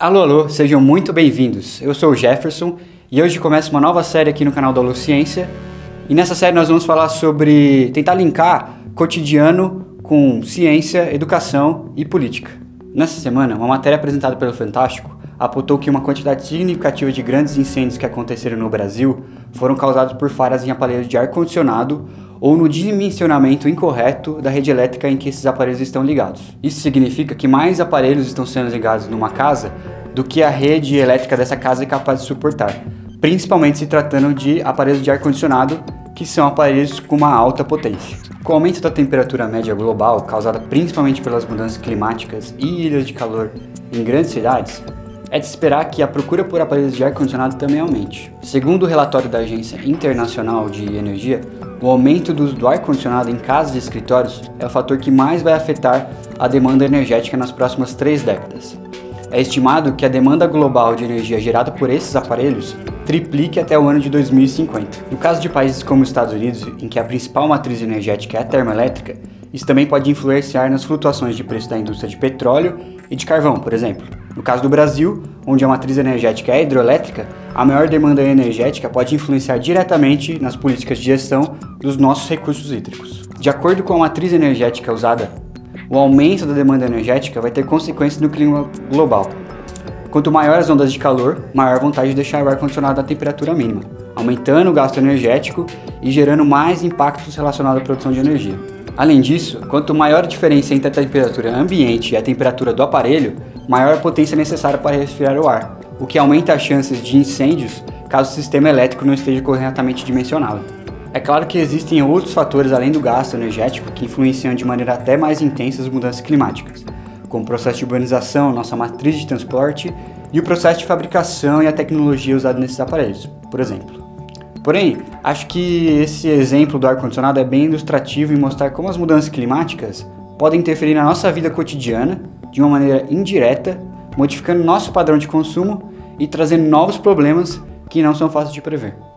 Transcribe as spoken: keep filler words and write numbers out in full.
Alô, alô, sejam muito bem-vindos. Eu sou o Jefferson e hoje começa uma nova série aqui no canal da Holociência. E nessa série nós vamos falar sobre tentar linkar cotidiano com ciência, educação e política. Nessa semana, uma matéria apresentada pelo Fantástico apontou que uma quantidade significativa de grandes incêndios que aconteceram no Brasil foram causados por falhas em aparelhos de ar-condicionado ou no dimensionamento incorreto da rede elétrica em que esses aparelhos estão ligados. Isso significa que mais aparelhos estão sendo ligados numa casa do que a rede elétrica dessa casa é capaz de suportar, principalmente se tratando de aparelhos de ar-condicionado, que são aparelhos com uma alta potência. Com o aumento da temperatura média global, causada principalmente pelas mudanças climáticas e ilhas de calor em grandes cidades, é de esperar que a procura por aparelhos de ar-condicionado também aumente. Segundo o relatório da Agência Internacional de Energia, o aumento do uso do ar-condicionado em casas e escritórios é o fator que mais vai afetar a demanda energética nas próximas três décadas. É estimado que a demanda global de energia gerada por esses aparelhos triplique até o ano de dois mil e cinquenta. No caso de países como os Estados Unidos, em que a principal matriz energética é a termoelétrica, isso também pode influenciar nas flutuações de preço da indústria de petróleo e de carvão, por exemplo. No caso do Brasil, onde a matriz energética é hidroelétrica, a maior demanda energética pode influenciar diretamente nas políticas de gestão dos nossos recursos hídricos. De acordo com a matriz energética usada, o aumento da demanda energética vai ter consequências no clima global. Quanto maior as ondas de calor, maior a vontade de deixar o ar-condicionado à temperatura mínima, aumentando o gasto energético e gerando mais impactos relacionados à produção de energia. Além disso, quanto maior a diferença entre a temperatura ambiente e a temperatura do aparelho, maior a potência necessária para resfriar o ar, o que aumenta as chances de incêndios caso o sistema elétrico não esteja corretamente dimensionado. É claro que existem outros fatores além do gasto energético que influenciam de maneira até mais intensa as mudanças climáticas, como o processo de urbanização, nossa matriz de transporte e o processo de fabricação e a tecnologia usada nesses aparelhos, por exemplo. Porém, acho que esse exemplo do ar-condicionado é bem ilustrativo em mostrar como as mudanças climáticas podem interferir na nossa vida cotidiana de uma maneira indireta, modificando nosso padrão de consumo e trazendo novos problemas que não são fáceis de prever.